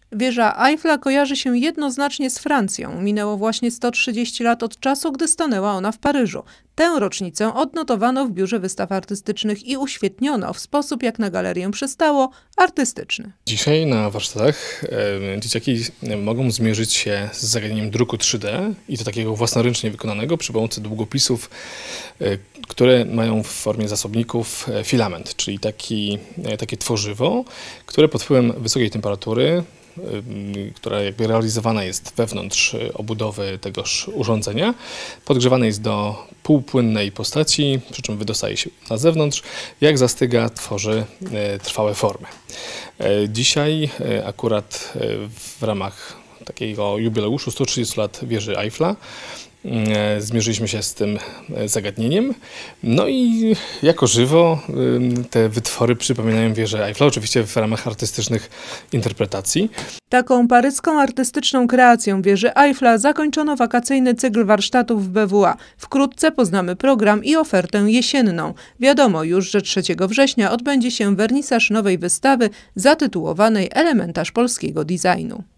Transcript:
Wieża Eiffla kojarzy się jednoznacznie z Francją. Minęło właśnie 130 lat od czasu, gdy stanęła ona w Paryżu. Tę rocznicę odnotowano w Biurze Wystaw Artystycznych i uświetniono w sposób, jak na galerię przystało, artystyczny. Dzisiaj na warsztatach dzieciaki mogą zmierzyć się z zagadnieniem druku 3D i to takiego własnoręcznie wykonanego przy pomocy długopisów, które mają w formie zasobników filament, czyli takie tworzywo, które pod wpływem wysokiej temperatury, która jakby realizowana jest wewnątrz obudowy tegoż urządzenia, podgrzewane jest do półpłynnej postaci, przy czym wydostaje się na zewnątrz. Jak zastyga, tworzy trwałe formy. Dzisiaj akurat w ramach takiego jubileuszu 130 lat wieży Eiffla zmierzyliśmy się z tym zagadnieniem. No i jako żywo te wytwory przypominają wieżę Eiffla, oczywiście w ramach artystycznych interpretacji. Taką paryską artystyczną kreacją wieży Eiffla zakończono wakacyjny cykl warsztatów w BWA. Wkrótce poznamy program i ofertę jesienną. Wiadomo już, że 3 września odbędzie się wernisaż nowej wystawy zatytułowanej Elementarz polskiego designu.